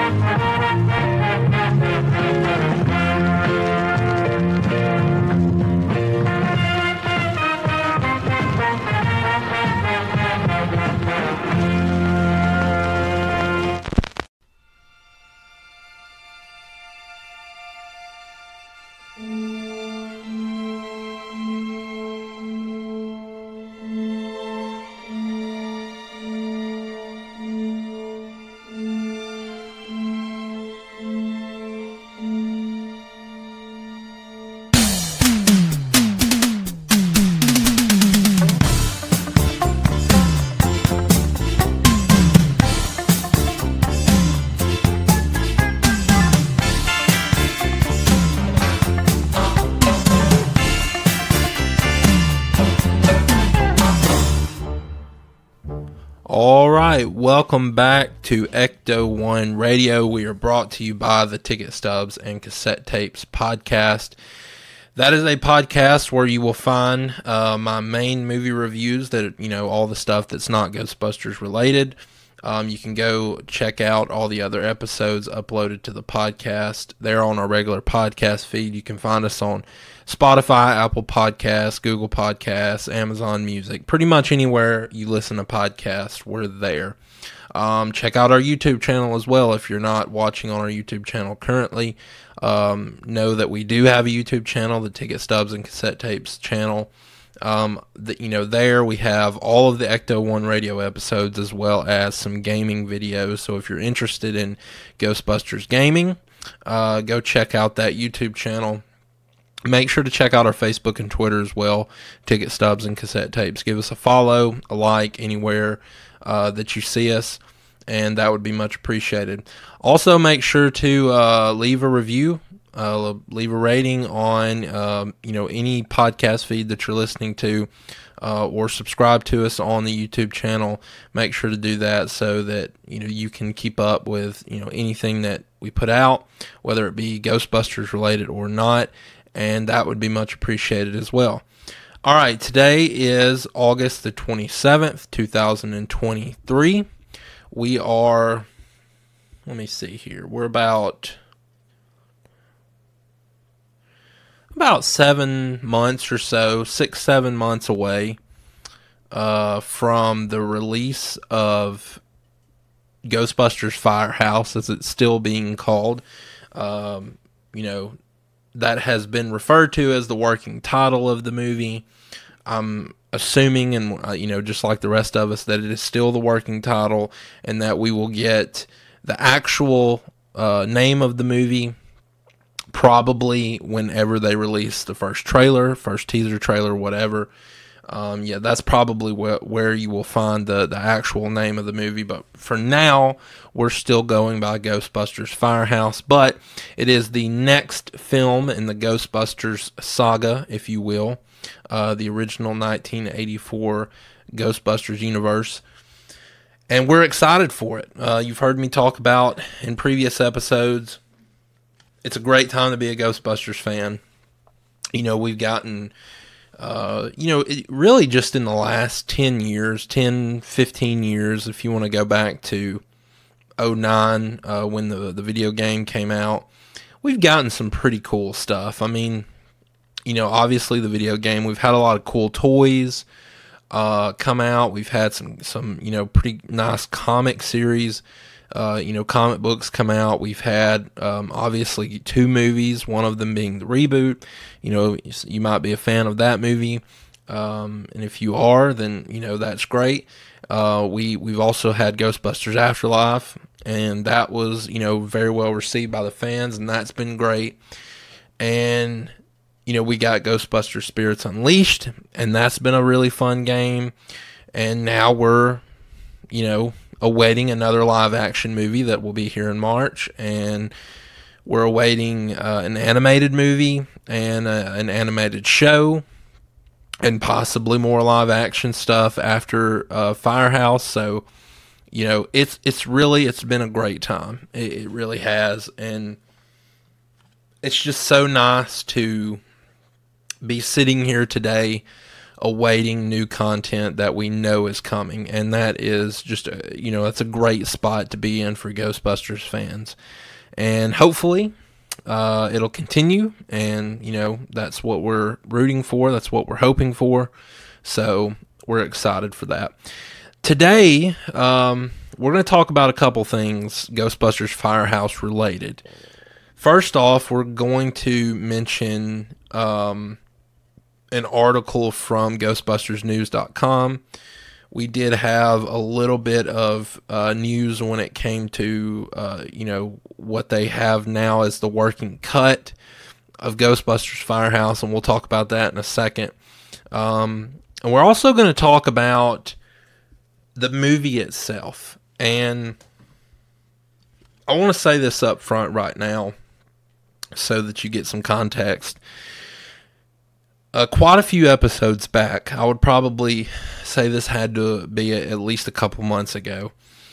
Alright, welcome back to Ecto-1 Radio. We are brought to you by the Ticket Stubs and Cassette Tapes podcast. That is a podcast where you will find my main movie reviews, that, all the stuff that's not Ghostbusters related. You can go check out all the other episodes uploaded to the podcast. They're on our regular podcast feed. You can find us on Spotify, Apple Podcasts, Google Podcasts, Amazon Music. Pretty much anywhere you listen to podcasts, we're there. Check out our YouTube channel as well. If you're not watching on our YouTube channel currently, know that we do have a YouTube channel, the Ticket Stubs and Cassette Tapes channel. There we have all of the Ecto-1 Radio episodes as well as some gaming videos. So if you're interested in Ghostbusters gaming, go check out that YouTube channel. Make sure to check out our Facebook and Twitter as well, Ticket Stubs and Cassette Tapes. Give us a follow, a like anywhere that you see us, and that would be much appreciated. Also, make sure to leave a review, leave a rating on any podcast feed that you're listening to, or subscribe to us on the YouTube channel. Make sure to do that so that you can keep up with anything that we put out, whether it be Ghostbusters related or not. And that would be much appreciated as well. All right, today is August the 27th, 2023. We are, let me see here, we're about 7 months or so, 6-7 months away from the release of Ghostbusters Firehouse, as it's still being called. That has been referred to as the working title of the movie. I'm assuming, and just like the rest of us, that it is still the working title, and that we will get the actual name of the movie probably whenever they release the first trailer, first teaser trailer, whatever. That's probably where you will find the actual name of the movie. But for now, we're still going by Ghostbusters Firehouse. But it is the next film in the Ghostbusters saga, if you will. The original 1984 Ghostbusters universe. And we're excited for it. You've heard me talk about in previous episodes. It's a great time to be a Ghostbusters fan. We've gotten... really just in the last 10 years, 10, 15 years, if you want to go back to 2009, when the video game came out, we've gotten some pretty cool stuff. I mean, obviously the video game, we've had a lot of cool toys come out. We've had some pretty nice comic series, comic books come out. We've had, obviously 2 movies, one of them being the reboot. You might be a fan of that movie. And if you are, then, that's great. We've also had Ghostbusters Afterlife, and that was, very well received by the fans, and that's been great. And, we got Ghostbusters Spirits Unleashed, and that's been a really fun game. And now we're, awaiting another live action movie that will be here in March, and we're awaiting an animated movie and an animated show, and possibly more live action stuff after Firehouse. So, it's been a great time. It really has, and it's just so nice to be sitting here today awaiting new content that we know is coming, and that is just that's a great spot to be in for Ghostbusters fans, and hopefully it'll continue, and that's what we're rooting for, that's what we're hoping for, so we're excited for that. Today we're going to talk about a couple things Ghostbusters Firehouse related. First off, we're going to mention an article from GhostbustersNews.com. We did have a little bit of news when it came to, what they have now as the working cut of Ghostbusters Firehouse, and we'll talk about that in a second. And we're also going to talk about the movie itself. And I want to say this up front right now so that you get some context. Quite a few episodes back, I would probably say this had to be at least a couple months ago.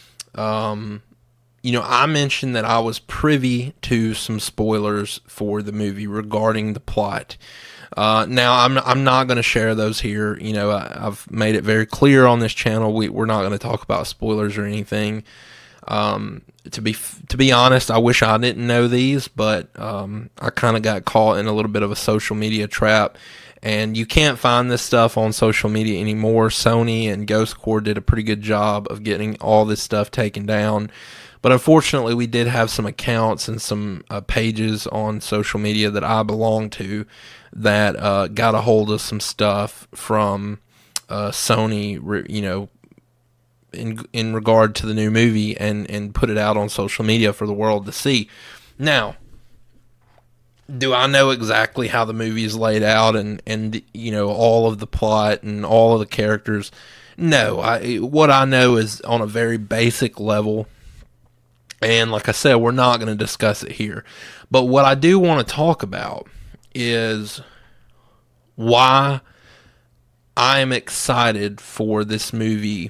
I mentioned that I was privy to some spoilers for the movie regarding the plot. Now, I'm not going to share those here. I've made it very clear on this channel we're not going to talk about spoilers or anything. To be honest, I wish I didn't know these, but I kind of got caught in a little bit of a social media trap. And you can't find this stuff on social media anymore. Sony and Ghost Corps did a pretty good job of getting all this stuff taken down. But unfortunately, we did have some accounts and some pages on social media that I belong to that got a hold of some stuff from Sony, in regard to the new movie and put it out on social media for the world to see. Now, do I know exactly how the movie is laid out and all of the plot and all of the characters? No. What I know is on a very basic level, and like I said, we're not going to discuss it here. But what I do want to talk about is why I am excited for this movie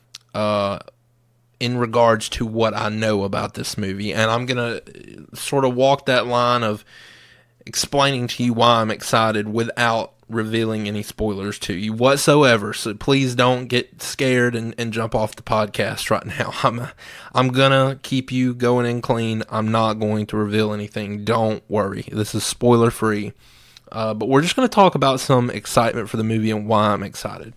in regards to what I know about this movie. And I'm going to sort of walk that line of explaining to you why I'm excited without revealing any spoilers to you whatsoever. So please don't get scared and jump off the podcast right now. I'm gonna keep you going in clean. I'm not going to reveal anything. Don't worry. This is spoiler free. But we're just going to talk about some excitement for the movie and why I'm excited.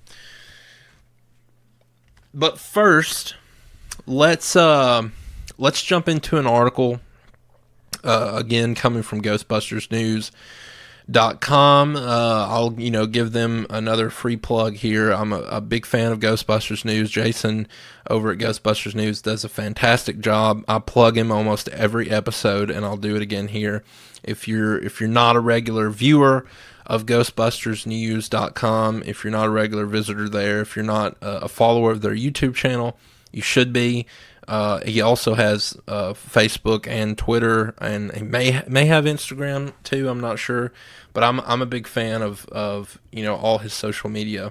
But first, let's jump into an article. Again, coming from GhostbustersNews.com. I'll give them another free plug here. I'm a big fan of Ghostbusters News. Jason over at Ghostbusters News does a fantastic job. I plug him almost every episode, and I'll do it again here. If you're not a regular viewer of GhostbustersNews.com, if you're not a regular visitor there, if you're not a follower of their YouTube channel, you should be. He also has Facebook and Twitter, and he may have Instagram too. I'm not sure, but I'm a big fan of all his social media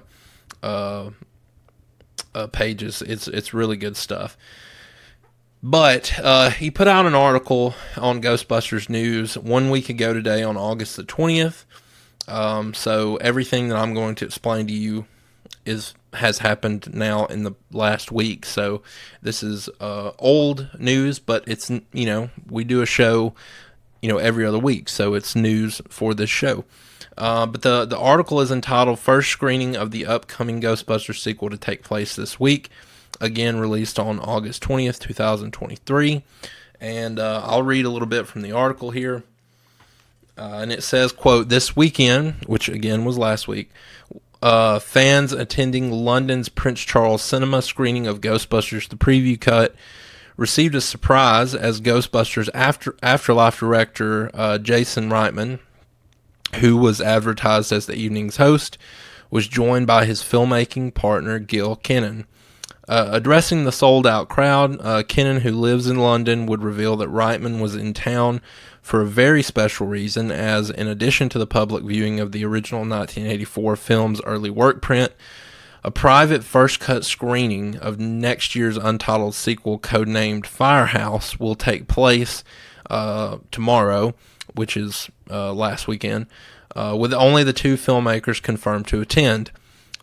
pages. It's really good stuff. But he put out an article on Ghostbusters News 1 week ago today on August the 20th. So everything that I'm going to explain to you has happened now in the last week. So this is old news, but it's we do a show every other week, so it's news for this show. But the article is entitled "First Screening of the Upcoming Ghostbusters Sequel to Take Place This Week." Again, released on August 20th, 2023. And I'll read a little bit from the article here. And it says, quote, "This weekend," which again was last week, fans attending London's Prince Charles Cinema screening of Ghostbusters The Preview Cut received a surprise as Ghostbusters Afterlife director Jason Reitman, who was advertised as the evening's host, was joined by his filmmaking partner Gil Kennan. Addressing the sold-out crowd, Kennan, who lives in London, would reveal that Reitman was in town for a very special reason, as in addition to the public viewing of the original 1984 film's early work print, a private first-cut screening of next year's untitled sequel codenamed Firehouse will take place tomorrow, which is last weekend, with only the two filmmakers confirmed to attend.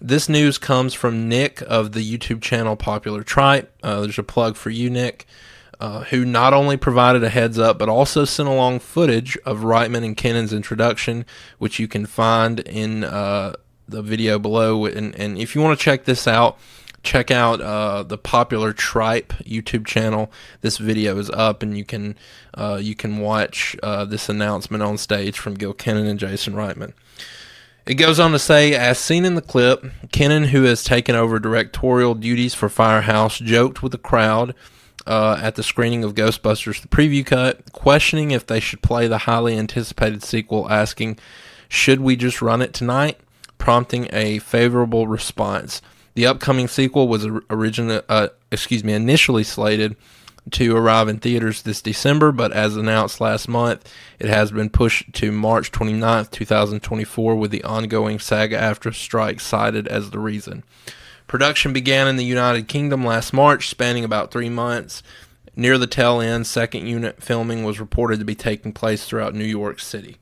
This news comes from Nick of the YouTube channel Popular Tripe. There's a plug for you, Nick, who not only provided a heads up, but also sent along footage of Reitman and Kennan's introduction, which you can find in the video below. And if you want to check this out, check out the Popular Tripe YouTube channel. This video is up, and you can watch this announcement on stage from Gil Kennan and Jason Reitman. It goes on to say, as seen in the clip, Kennan, who has taken over directorial duties for Firehouse, joked with the crowd at the screening of Ghostbusters The Preview Cut, questioning if they should play the highly anticipated sequel, asking, "Should we just run it tonight?" prompting a favorable response. The upcoming sequel was initially slated to arrive in theaters this December, but as announced last month, it has been pushed to March 29th, 2024, with the ongoing SAG-AFTRA strike cited as the reason. Production began in the United Kingdom last March, spanning about 3 months. Near the tail end, second unit filming was reported to be taking place throughout New York City.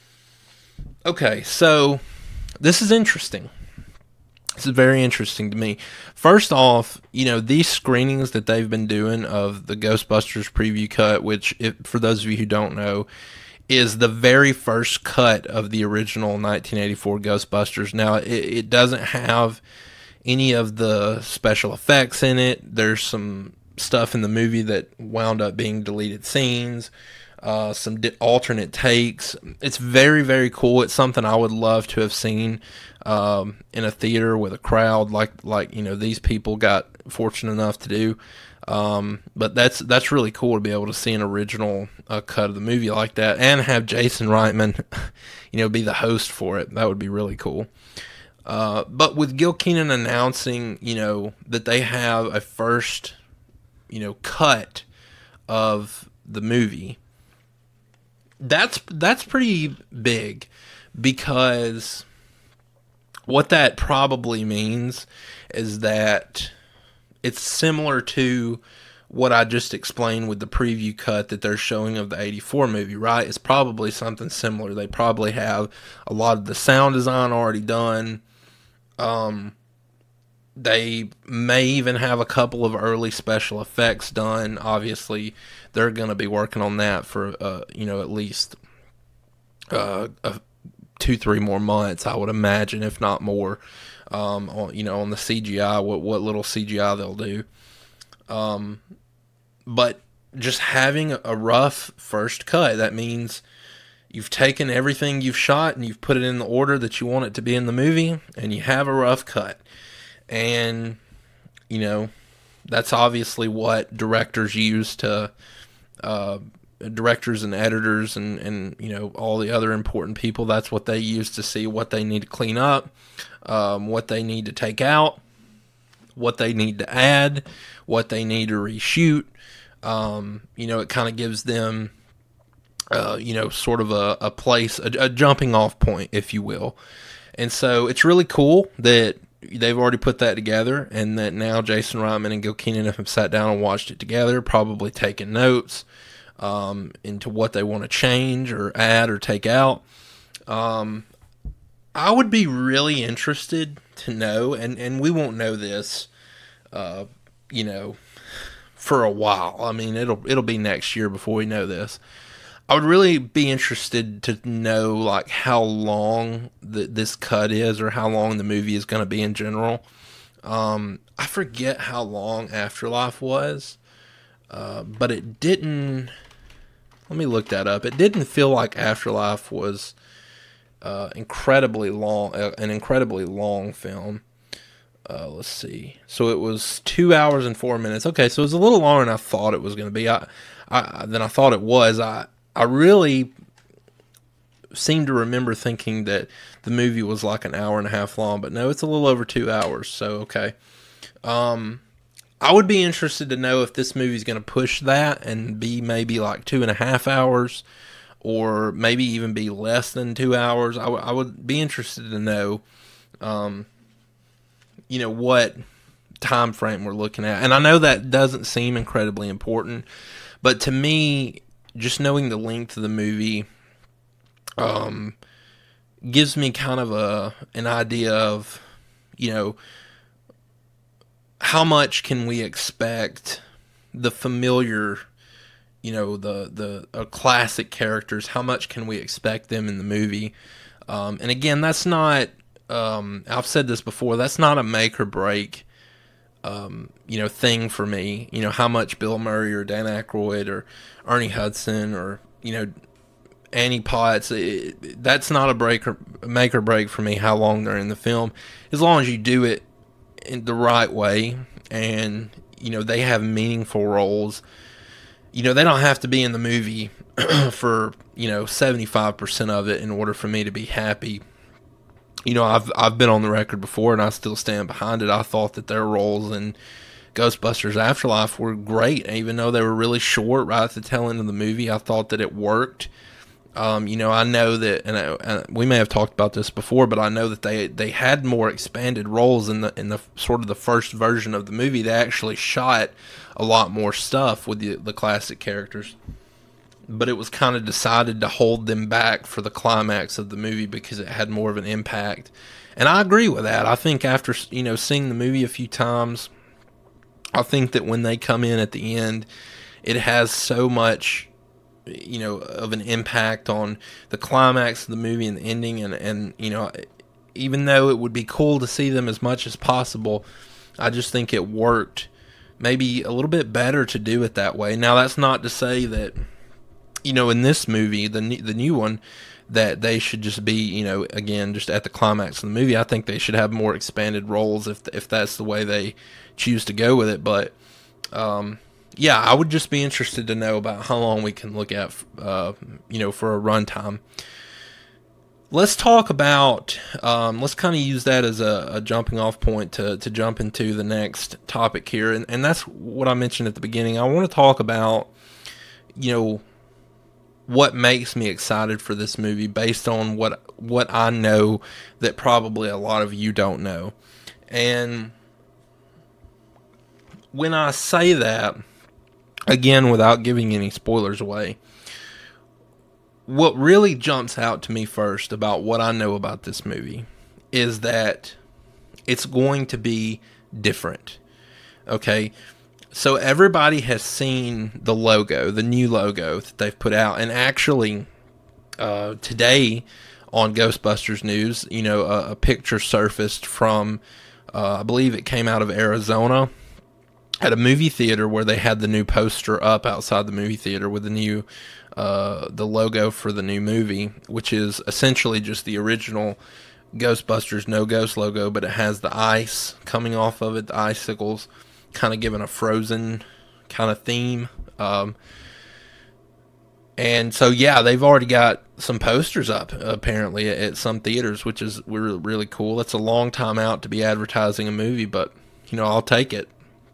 Okay, so this is interesting. This is very interesting to me. First off, these screenings that they've been doing of the Ghostbusters Preview Cut, which, for those of you who don't know, is the very first cut of the original 1984 Ghostbusters. Now, it doesn't have any of the special effects in it. There's some stuff in the movie that wound up being deleted scenes, some alternate takes. It's very, very cool. It's something I would love to have seen in a theater with a crowd like these people got fortunate enough to do. But that's really cool to be able to see an original cut of the movie like that, and have Jason Reitman be the host for it. That would be really cool. But with Gil Kenan announcing that they have a first cut of the movie, that's pretty big, because what that probably means is that it's similar to what I just explained with the preview cut that they're showing of the 84 movie, right? It's probably something similar. They probably have a lot of the sound design already done. They may even have a couple of early special effects done. Obviously, they're going to be working on that for at least 2-3 more months, I would imagine, if not more. On the CGI, what little CGI they'll do. But just having a rough first cut, that means you've taken everything you've shot and you've put it in the order that you want it to be in the movie, and you have a rough cut. And, that's obviously what directors use to, directors and editors and all the other important people, that's what they use to see what they need to clean up, what they need to take out, what they need to add, what they need to reshoot. It kind of gives them, sort of a place, a jumping off point, if you will. And so it's really cool that they've already put that together, and that now Jason Reitman and Gil Kenan have sat down and watched it together, probably taken notes into what they want to change or add or take out. I would be really interested to know, and we won't know this, for a while. I mean, it'll be next year before we know this. I would really be interested to know, like, how long this cut is, or how long the movie is going to be in general. I forget how long Afterlife was, but it didn't. Let me look that up. It didn't feel like Afterlife was incredibly long, an incredibly long film. Let's see. So it was 2 hours and 4 minutes. Okay, so it was a little longer than I thought it was going to be. Than I thought it was. I really seem to remember thinking that the movie was like an hour and a half long, but no, it's a little over 2 hours. So okay. I would be interested to know if this movie is going to push that and be maybe like 2.5 hours, or maybe even be less than 2 hours. I would be interested to know, what time frame we're looking at. And I know that doesn't seem incredibly important, but to me, just knowing the length of the movie gives me kind of an idea of, you know, how much can we expect the familiar, the classic characters, how much can we expect them in the movie? And again, that's not, I've said this before, that's not a make or break, thing for me. How much Bill Murray or Dan Aykroyd or Ernie Hudson or, Annie Potts, that's not a make or break for me how long they're in the film. As long as you do it in the right way and, they have meaningful roles. They don't have to be in the movie for, 75% of it in order for me to be happy. I've been on the record before, and I still stand behind it. I thought that their roles in Ghostbusters Afterlife were great, even though they were really short right at the tail end of the movie. I thought that it worked. I know that, and we may have talked about this before, but I know that they had more expanded roles in the sort of the first version of the movie. They actually shot a lot more stuff with the classic characters, but it was kind of decided to hold them back for the climax of the movie because it had more of an impact. And I agree with that. I think after seeing the movie a few times, I think that when they come in at the end, it has so much of an impact on the climax of the movie and the ending, and even though it would be cool to see them as much as possible, I just think it worked maybe a little bit better to do it that way. Now, that's not to say that in this movie, the new one, that they should just be again just at the climax of the movie. I think they should have more expanded roles if that's the way they choose to go with it. But yeah, I would just be interested to know about how long we can look at, for a runtime. Let's talk about, let's kind of use that as a jumping off point to jump into the next topic here. And that's what I mentioned at the beginning. I want to talk about, what makes me excited for this movie based on what I know that probably a lot of you don't know. And when I say that, again, without giving any spoilers away, what really jumps out to me first about what I know about this movie is that it's going to be different. Okay? So everybody has seen the logo, the new logo that they've put out. And actually, today on Ghostbusters News, a picture surfaced from, I believe it came out of Arizona, at a movie theater where they had the new poster up outside the movie theater with the new, the logo for the new movie, which is essentially just the original Ghostbusters No Ghost logo, but it has the ice coming off of it, the icicles, kind of giving a Frozen kind of theme. And so, yeah, they've already got some posters up, apparently, at some theaters, which is really, really cool. It's a long time out to be advertising a movie, but, I'll take it.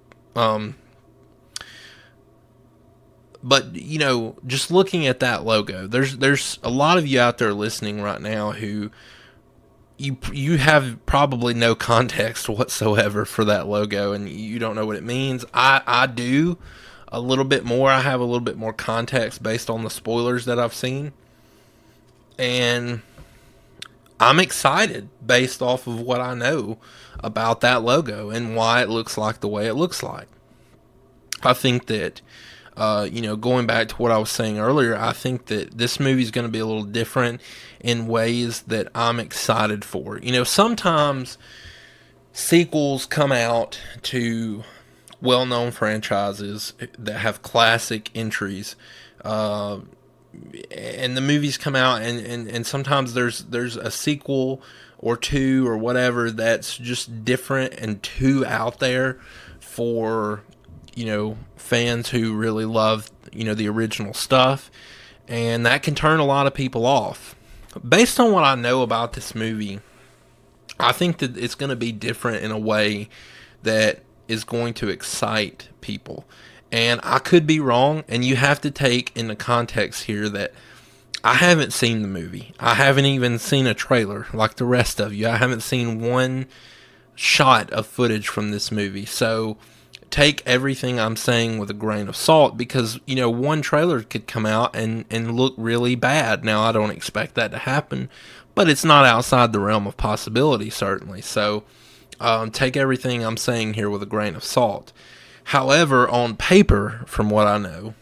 But, just looking at that logo, there's a lot of you out there listening right now who you have probably no context whatsoever for that logo, and you don't know what it means. I do a little bit more. I have a little bit more context based on the spoilers that I've seen, and I'm excited based off of what I know about that logo and why it looks like the way it looks like. I think that, going back to what I was saying earlier, I think that this movie is going to be a little different in ways that I'm excited for. Sometimes sequels come out to well-known franchises that have classic entries, and the movies come out, and sometimes there's a sequel or two or whatever that's just different and too out there for fans who really love the original stuff, and that can turn a lot of people off. Based on what I know about this movie, I think that it's going to be different in a way that is going to excite people. And I could be wrong, and you have to take into context here that I haven't seen the movie. I haven't even seen a trailer like the rest of you. I haven't seen one shot of footage from this movie. So take everything I'm saying with a grain of salt, because one trailer could come out and look really bad. Now, I don't expect that to happen, but it's not outside the realm of possibility, certainly. So take everything I'm saying here with a grain of salt. However, on paper, from what I know,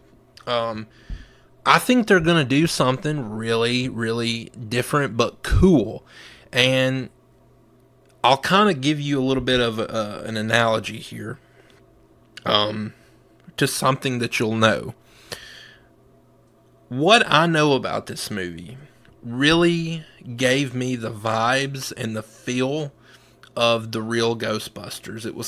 I think they're going to do something really, really different but cool. And I'll kind of give you a little bit of an analogy here, to something that you'll know. What I know about this movie really gave me the vibes and the feel of the real Ghostbusters. It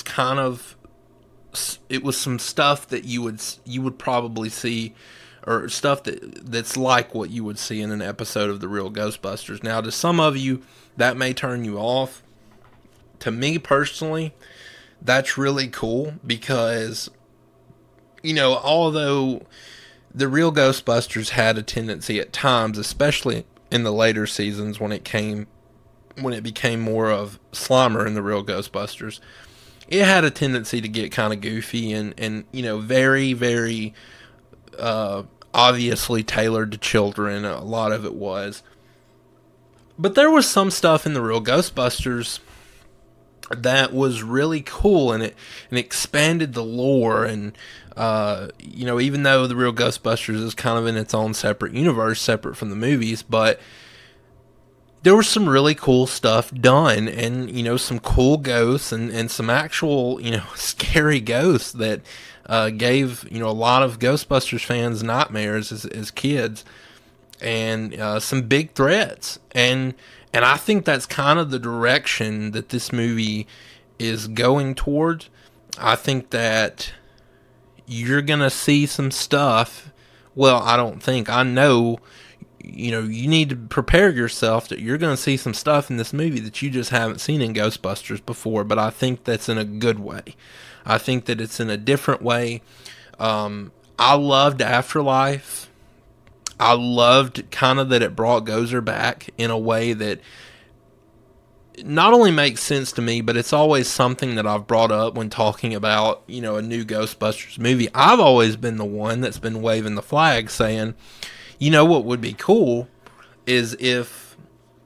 was some stuff that you would probably see, or stuff that's like what you would see in an episode of the real Ghostbusters. Now, to some of you, that may turn you off. To me personally, that's really cool because, although the real Ghostbusters had a tendency at times, especially in the later seasons when it became more of Slimer in the real Ghostbusters, it had a tendency to get kind of goofy and very, very obviously tailored to children. A lot of it was. But there was some stuff in the real Ghostbusters that was really cool, and it expanded the lore, and even though the real Ghostbusters is kind of in its own separate universe, separate from the movies, but there was some really cool stuff done, and some cool ghosts and some actual scary ghosts that gave a lot of Ghostbusters fans nightmares as kids, and some big threats, and I think that's kind of the direction that this movie is going towards. I think that you're going to see some stuff. Well, I know, you need to prepare yourself that you're going to see some stuff in this movie that you just haven't seen in Ghostbusters before, but I think that's in a good way. I think that it's in a different way. I loved Afterlife. I loved kind of that it brought Gozer back in a way that not only makes sense to me, but it's always something that I've brought up when talking about, a new Ghostbusters movie. I've always been the one that's been waving the flag saying, what would be cool is if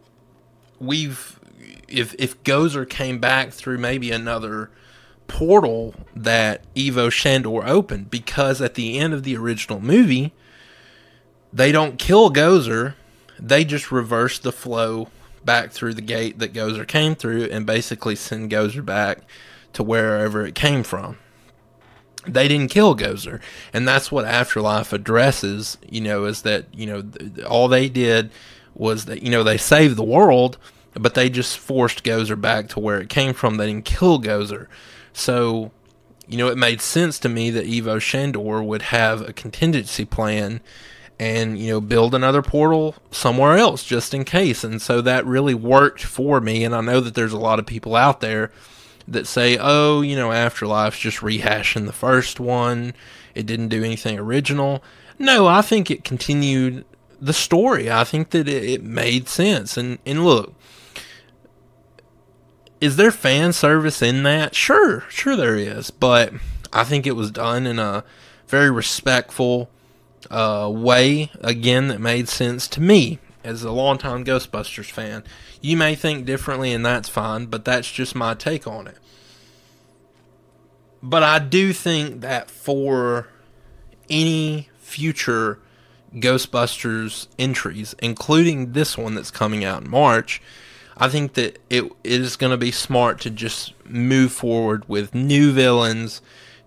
Gozer came back through maybe another portal that Ivo Shandor opened, because at the end of the original movie, they don't kill Gozer, they just reverse the flow back through the gate that Gozer came through and basically send Gozer back to wherever it came from. They didn't kill Gozer, and that's what Afterlife addresses, is that, all they did was that, they saved the world, but they just forced Gozer back to where it came from. They didn't kill Gozer. So, it made sense to me that Ivo Shandor would have a contingency plan and, build another portal somewhere else just in case. And so that really worked for me. And I know that there's a lot of people out there that say, oh, Afterlife's just rehashing the first one. It didn't do anything original. No, I think it continued the story. I think that it made sense. And look, is there fan service in that? Sure there is. But I think it was done in a very respectful way, again, that made sense to me as a longtime Ghostbusters fan. You may think differently, and that's fine, but that's just my take on it. But I do think that for any future Ghostbusters entries, including this one that's coming out in March, I think that it is going to be smart to just move forward with new villains,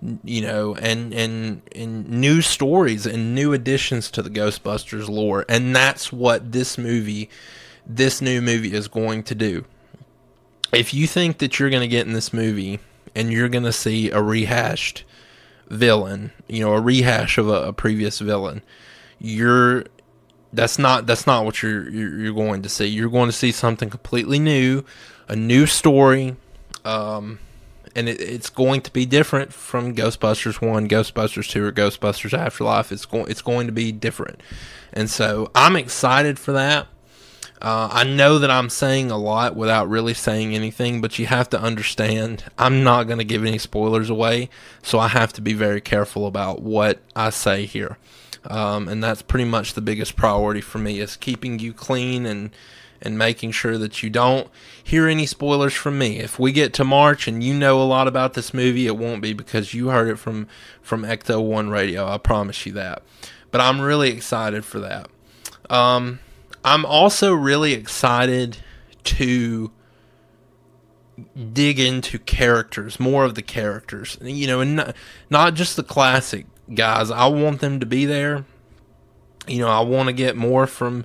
and new stories and new additions to the Ghostbusters lore. And that's what this new movie is going to do. If you think that you're going to get in this movie and you're going to see a rehashed villain, a rehash of a previous villain, that's not what you're going to see. You're going to see something completely new, a new story, and it's going to be different from Ghostbusters 1, Ghostbusters 2, or Ghostbusters Afterlife. It's going to be different. And so I'm excited for that. I know that I'm saying a lot without really saying anything, but you have to understand I'm not going to give any spoilers away, so I have to be very careful about what I say here. And that's pretty much the biggest priority for me, is keeping you clean and making sure that you don't hear any spoilers from me. If we get to March and you know a lot about this movie, it won't be because you heard it from Ecto-1 Radio. I promise you that. But I'm really excited for that. I'm also really excited to dig into characters, more of the characters, and not just the classic guys. I want them to be there. I want to get more from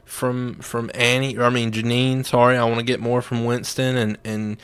Janine. Sorry, I want to get more from Winston and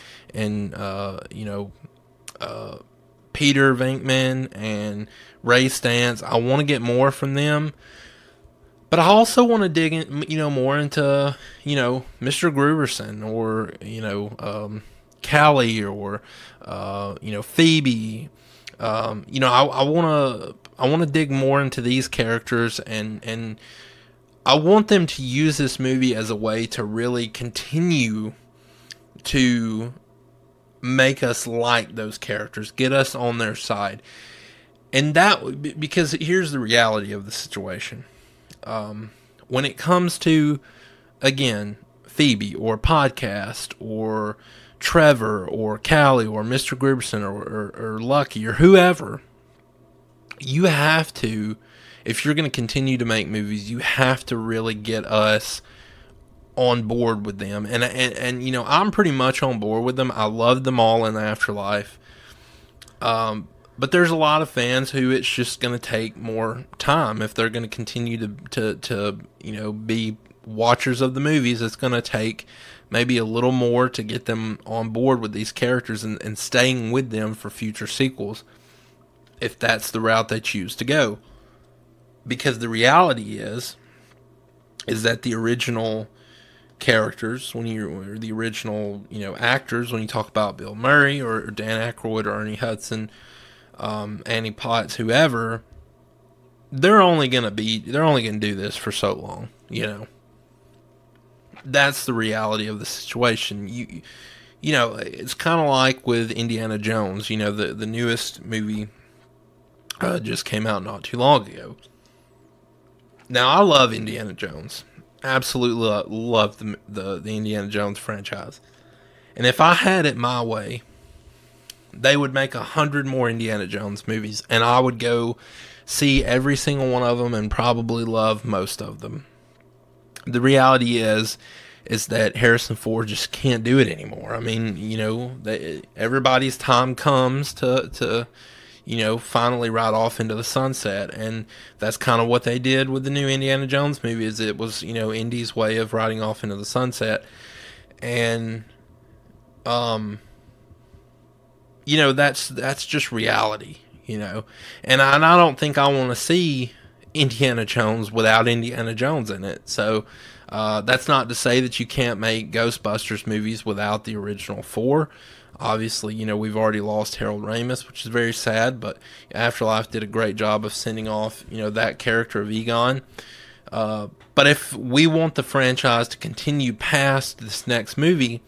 Peter Venkman and Ray Stantz. I want to get more from them. But I also want to dig in, more into, Mr. Gruberson or, Callie or, Phoebe. I want to dig more into these characters, and I want them to use this movie as a way to really continue to make us like those characters, get us on their side. And that, because here's the reality of the situation. When it comes to, again, Phoebe or Podcast or Trevor or Callie or Mr. Gruberson or Lucky or whoever, you have to, if you're going to continue to make movies, you have to really get us on board with them. And I'm pretty much on board with them. I love them all in Afterlife. But there's a lot of fans who it's just going to take more time if they're going to continue to be watchers of the movies. It's going to take maybe a little more to get them on board with these characters and staying with them for future sequels, if that's the route they choose to go. Because the reality is that the original characters, or the original actors, when you talk about Bill Murray or Dan Aykroyd or Ernie Hudson, Annie Potts, whoever, they're only gonna do this for so long. That's the reality of the situation. It's kind of like with Indiana Jones. The newest movie just came out not too long ago. Now, I love Indiana Jones. Absolutely love the Indiana Jones franchise. And if I had it my way, they would make 100 more Indiana Jones movies, and I would go see every single one of them and probably love most of them. The reality is that Harrison Ford just can't do it anymore. I mean, everybody's time comes to finally ride off into the sunset, and that's kind of what they did with the new Indiana Jones movie. It was Indy's way of riding off into the sunset, and that's just reality, and I don't think I want to see Indiana Jones without Indiana Jones in it. So that's not to say that you can't make Ghostbusters movies without the original four. Obviously, we've already lost Harold Ramis, which is very sad, but Afterlife did a great job of sending off, that character of Egon. But if we want the franchise to continue past this next movie,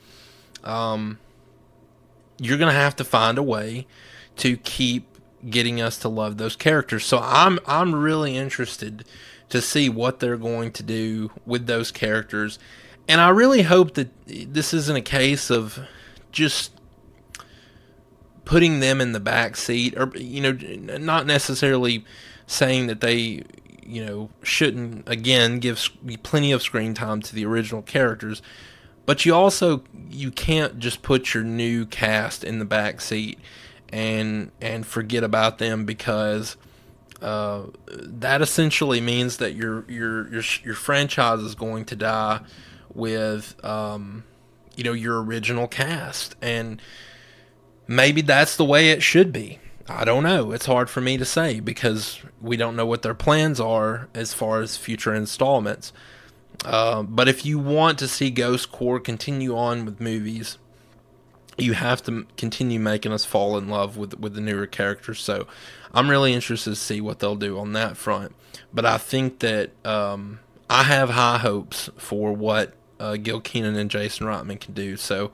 you're going to have to find a way to keep getting us to love those characters. So I'm really interested to see what they're going to do with those characters. And I really hope that this isn't a case of just putting them in the back seat, or not necessarily saying that they shouldn't, again, give plenty of screen time to the original characters. But you can't just put your new cast in the back seat and forget about them, because that essentially means that your franchise is going to die with your original cast. And maybe that's the way it should be. I don't know. It's hard for me to say because we don't know what their plans are as far as future installments. But if you want to see Ghost Corps continue on with movies, you have to continue making us fall in love with the newer characters. So I'm really interested to see what they'll do on that front. But I think that I have high hopes for what Gil Kenan and Jason Reitman can do. So,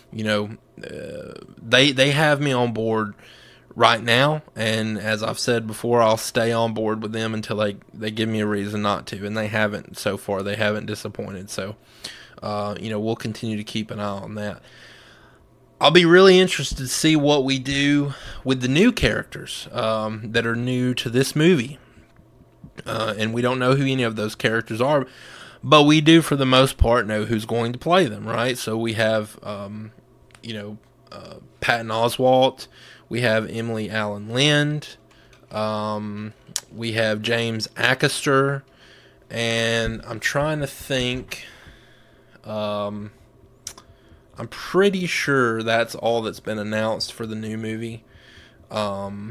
they have me on board right now, and as I've said before, I'll stay on board with them until they give me a reason not to, and they haven't so far. They haven't disappointed. So we'll continue to keep an eye on that. I'll be really interested to see what we do with the new characters that are new to this movie. And we don't know who any of those characters are, but we do, for the most part, know who's going to play them, right? So we have, Patton Oswalt, we have Emily Allen Lind, we have James Acaster, and I'm trying to think. I'm pretty sure that's all that's been announced for the new movie. Kumail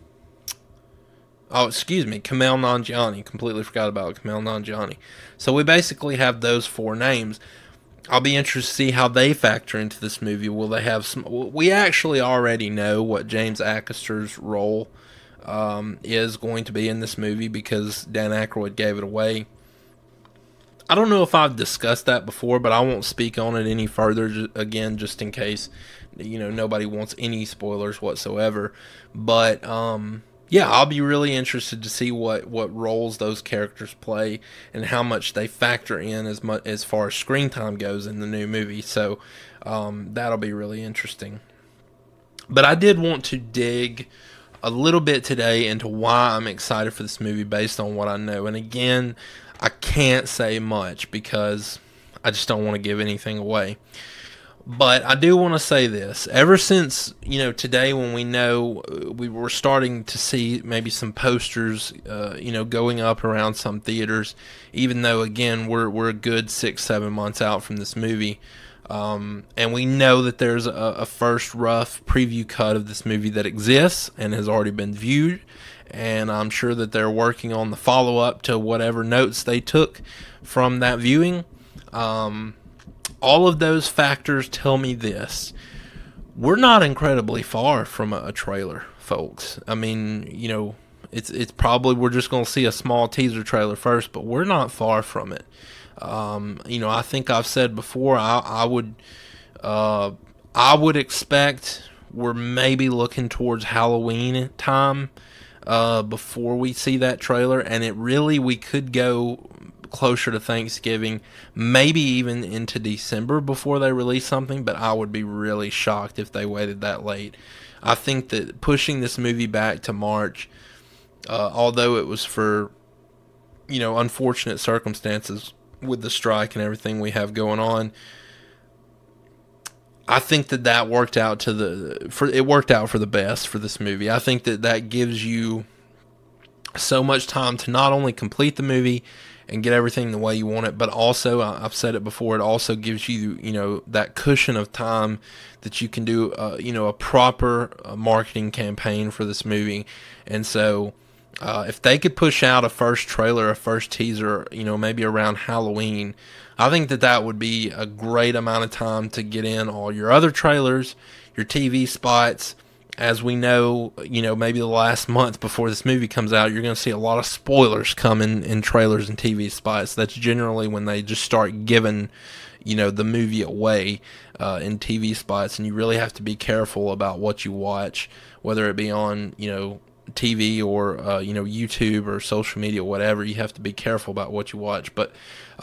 Nanjiani. Completely forgot about Kumail Nanjiani. So we basically have those 4 names. I'll be interested to see how they factor into this movie. Will they have some? We actually already know what James Acaster's role is going to be in this movie because Dan Aykroyd gave it away. I don't know if I've discussed that before, but I won't speak on it any further, again, just in case, nobody wants any spoilers whatsoever. But, yeah, I'll be really interested to see what roles those characters play and how much they factor in as far as screen time goes in the new movie. So, that'll be really interesting. But I did want to dig a little bit today into why I'm excited for this movie based on what I know. And again, I can't say much because I just don't want to give anything away. But I do want to say this. Ever since, today when we know we were starting to see maybe some posters, going up around some theaters, even though, again, we're a good 6-7 months out from this movie. And we know that there's a first rough preview cut of this movie that exists and has already been viewed. And I'm sure that they're working on the follow-up to whatever notes they took from that viewing. All of those factors tell me this. We're not incredibly far from a trailer, folks. I mean, it's probably we're just going to see a small teaser trailer first, but we're not far from it. I think I've said before, I would expect we're maybe looking towards Halloween time before we see that trailer, and we could go closer to Thanksgiving, maybe even into December before they release something, but I would be really shocked if they waited that late. I think that pushing this movie back to March, although it was for, unfortunate circumstances with the strike and everything we have going on, I think that worked out for the best for this movie. I think that gives you so much time to not only complete the movie and get everything the way you want it, but also, I've said it before, it also gives you, that cushion of time that you can do, a proper marketing campaign for this movie. And so, if they could push out a first trailer, a first teaser, maybe around Halloween, I think that would be a great amount of time to get in all your other trailers, your TV spots. As we know, maybe the last month before this movie comes out, you're going to see a lot of spoilers come in trailers and TV spots. That's generally when they just start giving, the movie away in TV spots, and you really have to be careful about what you watch, whether it be on, TV or, YouTube or social media, whatever. You have to be careful about what you watch. But,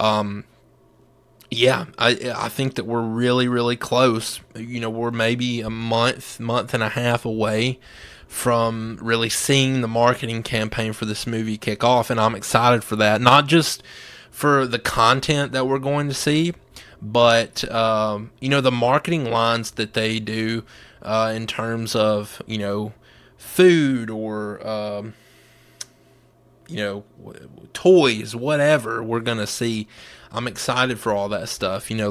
yeah, I think that we're really, really close. We're maybe a month and a half away from really seeing the marketing campaign for this movie kick off, and I'm excited for that. Not just for the content that we're going to see, but, the marketing lines that they do in terms of, food or, toys, whatever we're going to see. I'm excited for all that stuff. 2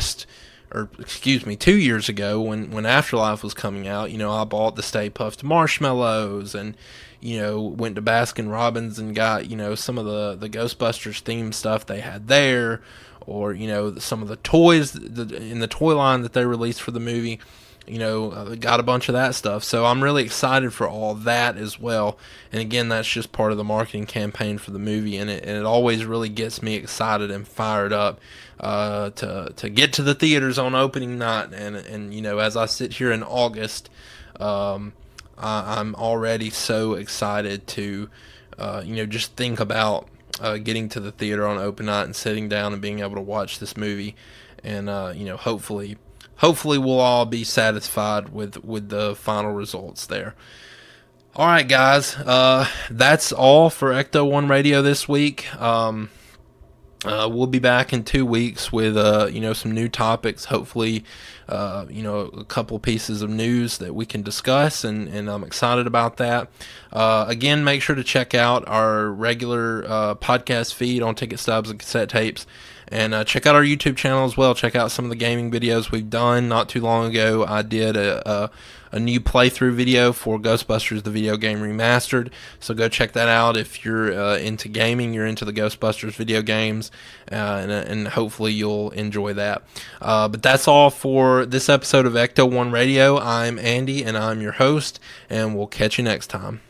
years ago when Afterlife was coming out, I bought the Stay Puft Marshmallows and, went to Baskin Robbins and got, some of the Ghostbusters themed stuff they had there, or, some of the toys in the toy line that they released for the movie. Got a bunch of that stuff. So I'm really excited for all that as well. And again, that's just part of the marketing campaign for the movie, and it always really gets me excited and fired up to get to the theaters on opening night. And as I sit here in August, I'm already so excited to just think about getting to the theater on open night and sitting down and being able to watch this movie. And hopefully we'll all be satisfied with the final results there. All right, guys, that's all for Ecto-1 Radio this week. We'll be back in 2 weeks with some new topics. Hopefully, a couple pieces of news that we can discuss, and I'm excited about that. Again, make sure to check out our regular podcast feed on Ticket Stubs and Cassette Tapes. And check out our YouTube channel as well. Check out some of the gaming videos we've done. Not too long ago, I did a new playthrough video for Ghostbusters, the video game remastered. So go check that out if you're into gaming, you're into the Ghostbusters video games, and hopefully you'll enjoy that. But that's all for this episode of Ecto-1 Radio. I'm Andy, and I'm your host, and we'll catch you next time.